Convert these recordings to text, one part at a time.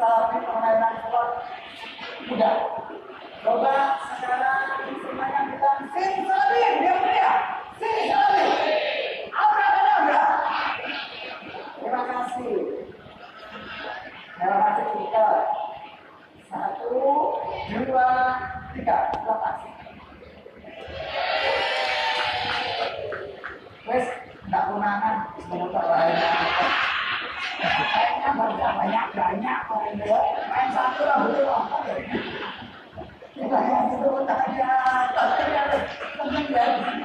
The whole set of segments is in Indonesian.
permainan slot. Udah. Coba sekarang semuanya bilang simsalabim, dia punya. Simsalabim. Abrakadabra. Terima kasih. Terima kasih kita. 1, 2, 3. Terima kasih. Wes, enggak kunangan semoga lainnya. Kayaknya banyak main satu lah betul. Kita yang itu aja, teman ya,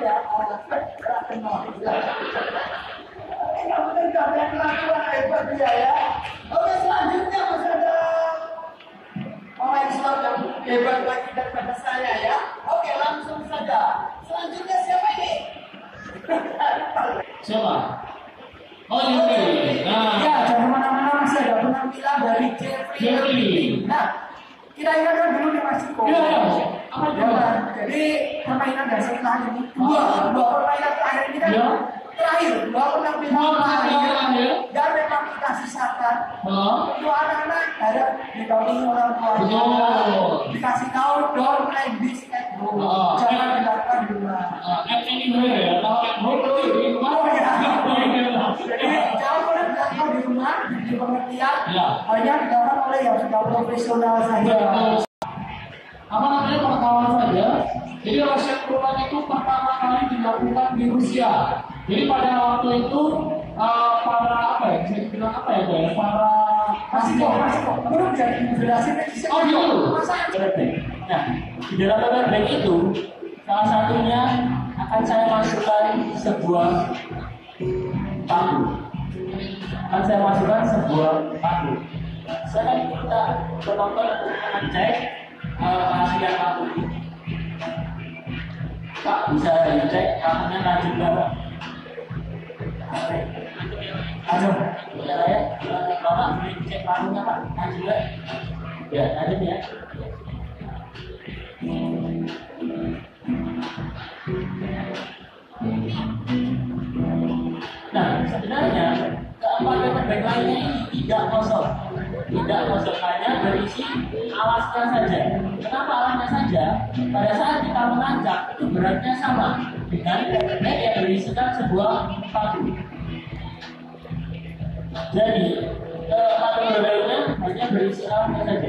kamu tidak ada kelakuan hebat dia ya. Oke, selanjutnya masih ada pemain slot yang hebat lagi daripada saya ya. Oke, langsung saja. Selanjutnya siapa ini? Siapa? Oh, Yuri. Nah, ya, jangan mana-mana, masih ada penampilan dari Jeffrey. Nah, kita ingatkan dulu nih Mas Ciko. Iya. Apa itu? Jadi permainan dasar terakhir ini dua permainan terakhir ini kan terakhir dua penampilan terakhir dan memang kita sisakan untuk anak-anak harap didampingi orang tuanya, dikasih tahu don't play this at home, jangan dilakukan di rumah. Anywhere ya, kalau di rumah. Jadi jangan pernah dilakukan di rumah, di pengertian hanya dilakukan oleh yang sudah profesional saja. Apa namanya, pengetahuan saja. Jadi resep perubahan itu pertama kali dilakukan di Rusia. Jadi pada waktu itu para apa ya, bisa dibilang apa ya, para Masih kok, perlu jadi jelasin aja. Oh gitu. Nah, di dalam paper bag itu salah satunya akan saya masukkan sebuah paku. Saya akan minta penonton untuk mengecek hasilnya paku. Pak, bisa dicek pakunya lanjut berapa? Aduh, ya saya, Bapak boleh cek pakunya Pak, lanjut ya? Ya, lanjut ya. Nah, sebenarnya keempat paper bag lainnya ini tidak kosong, hanya berisi alasnya saja. Kenapa alasnya saja? Pada saat kita mengangkat itu beratnya sama dengan paper bag yang berisikan sebuah paku. Jadi paku lainnya hanya berisi alasnya saja.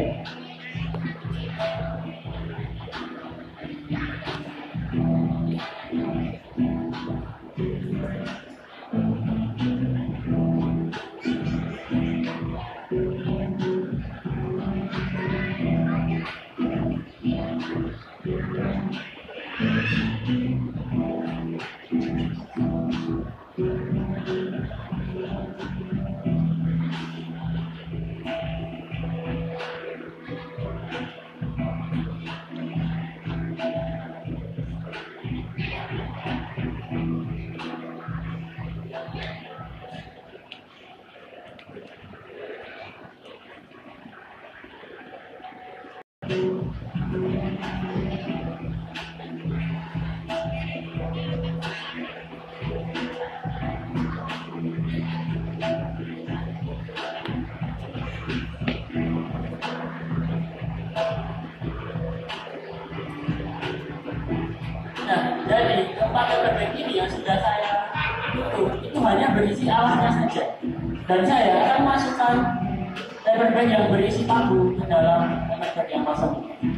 Jadi keempat paper bag ini yang sudah saya tutup itu hanya berisi alasnya saja. Dan saya akan masukkan paper bag yang berisi paku ke dalam paper bag yang kosong.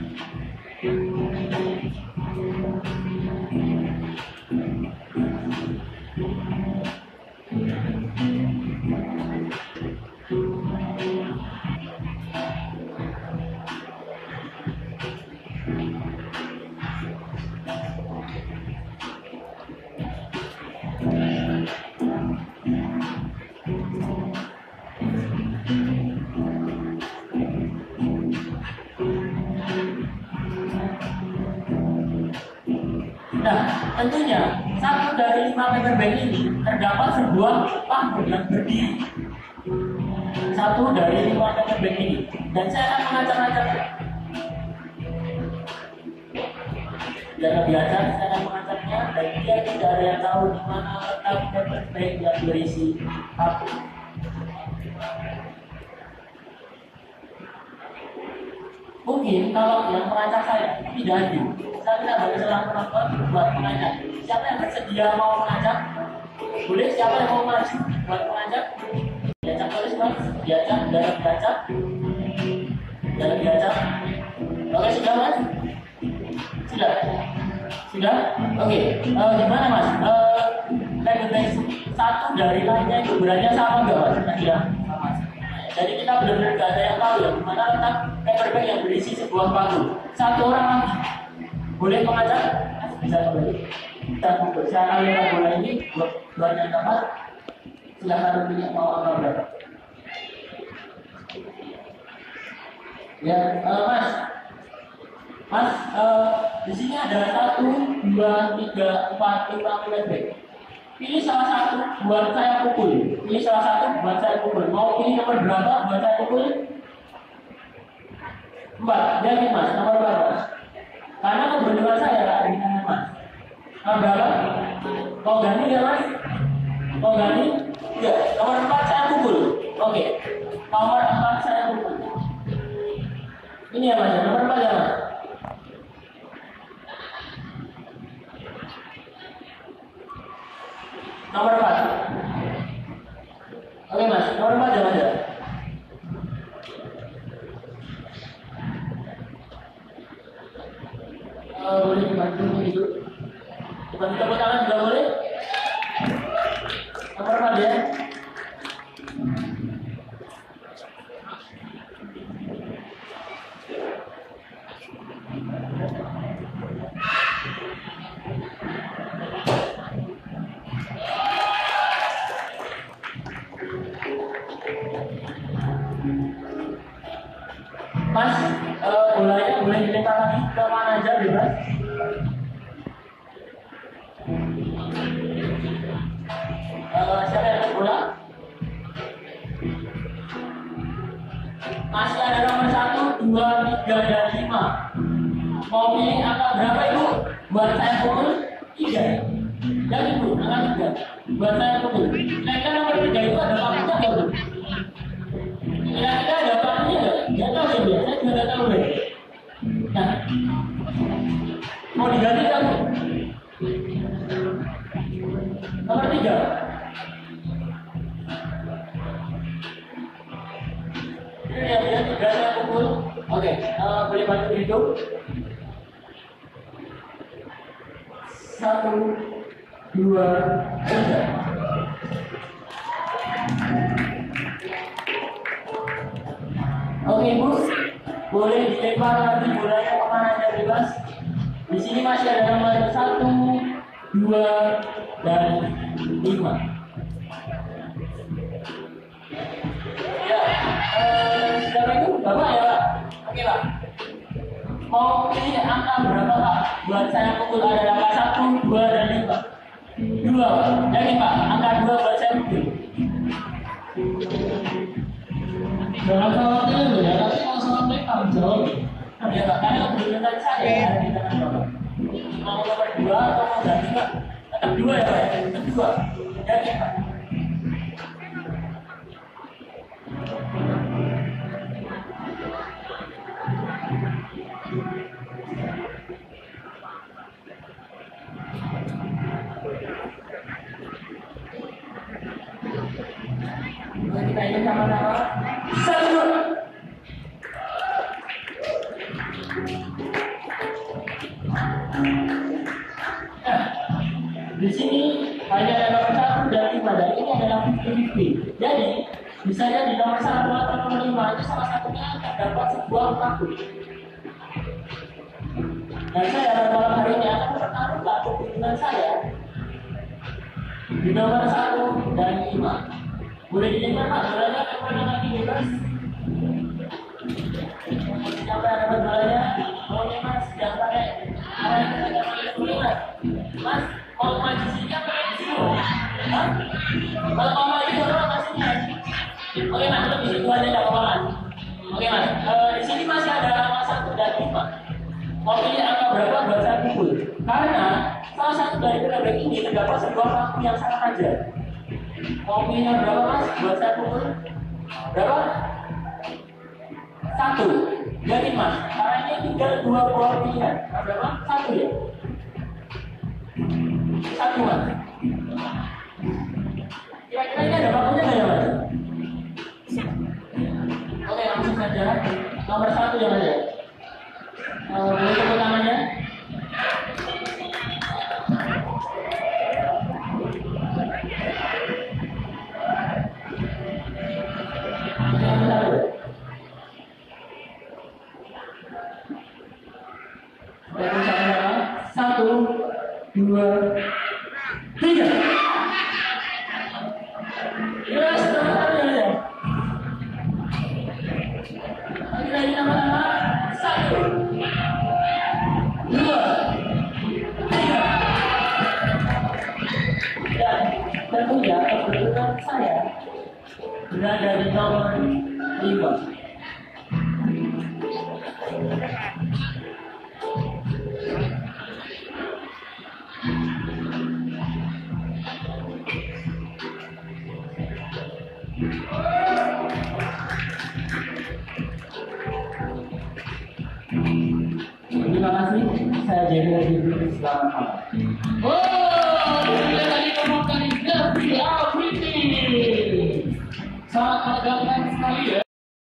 Nah, tentunya satu dari 5 paper bag ini terdapat sebuah paku yang berdiri. Satu dari 5 paper bag ini, dan saya akan mengacak-acak. Biar lebih acak, saya akan mengacaknya dan dia tidak ada yang tahu di mana letak paper bag yang berisi paku. Mungkin kalau yang merancang saya tidak adil. Saya tidak bagi seorang penonton buat mengajak. Siapa yang bersedia mau mengajak? Boleh. Siapa yang mau maju buat mengajak? Diajak tulis mas, diajak, dalam diajak. Oke sudah mas? Sudah? Oke. Gimana mas? Language satu dari lainnya itu beratnya sama nggak mas? Iya. Jadi kita benar-benar nggak ada yang tahu ya gimana letak paperback yang berisi sebuah paku. Satu orang lagi boleh mengajak? Bisa kembali. Kita berusaha kalian bola ini buat yang dapat. Silakan pilih mau angka berapa? Ya, Mas, di sini ada 1, 2, 3, 4, 5 paperback. Pilih salah satu buat saya pukul. Mau pilih nomor berapa buat saya pukul? 4. Jadi mas, nomor berapa? Karena kebetulan saya ada di tangan mas. Nomor berapa? Mau ganti ya mas? Mau ganti? Enggak. Nomor 4 saya pukul. Oke. Nomor 4 saya pukul. Ini ya mas. Nomor 4 ya mas. Nomor 4. Oke mas, nomor 4 ya mas ya. Boleh dibantu itu. Dibantu tepuk tangan juga boleh. Nomor 4 ya. Mas, bolanya boleh dilempar lagi ke mana aja bebas. Siapa yang bola? Masih ada nomor 1, 2, 3, dan 5. Mau pilih angka berapa ibu? Buat saya pukul 3. Dan ibu, angka 3. Buat saya pukul. Kira-kira nomor 3 itu ada pakunya nggak bu? Kira-kira ada pakunya nggak? Nggak tahu ya bu, saya juga nggak tahu deh. Nah, mau diganti nggak bu? Nomor 3. Ini ya, 3 saya pukul. Oke, boleh bantu hitung. 1, 2, 3. Oke bu, boleh dilempar lagi bolanya kemana aja bebas. Di sini masih ada nomor 1, 2, dan 5. Ya, sudah itu bapak ya pak. Oke pak. Mau pilih angka berapa pak? Buat saya pukul ada angka 1, 2, dan 5. 2, jadi pak, angka 2 buat saya pukul. Jangan khawatir ya, tapi kalau sampai tanggung jawab. Ya pak, karena kebetulan saya ada di tangan bapak. Mau nomor 2 atau mau ganti pak? Tetap 2 ya pak, tetap 2. Jadi pak. Kita ingin sama-sama. 1. Di sini hanya ada nomor 1 dan 5 dan ini adalah 50-50. Jadi bisa jadi nomor 1 atau nomor 5 itu salah satunya terdapat sebuah paku. Dan saya malam hari ini akan mempertaruhkan kepemimpinan saya di nomor 1 dan 5. Boleh dilempar pak, bolanya kemana lagi bebas. Siapa yang dapat bolanya? Maunya mas, jangan pakai arah yang tidak pakai boleh mas. Mas, mau maju sini apa di sini? Hah? Kalau mau maju itu orang masihnya. Oke mas, lebih situ aja tidak apa-apa mas. Oke mas, di sini masih ada angka 1 dan 5. Mau pilih angka berapa buat saya pukul? Karena salah satu dari paperback ini terdapat sebuah paku yang sangat tajam. Mau pilihnya berapa mas? Buat saya pukul berapa? 1. Jadi mas, karena ini tinggal 2 buah pilihan. Nah, berapa? 1 ya? 1 mas. Kira-kira ini ada waktunya nggak ya mas? Oke, langsung saja. Nomor 1 ya mas ya. Boleh tepuk tangannya? Satu, dua, tiga. Ya, sebentar ya. Lagi nama-nama. 1, 2, 3. Dan tentunya kebetulan saya berada di nomor 5. Terima kasih. Saya jadi dulu. Selamat malam.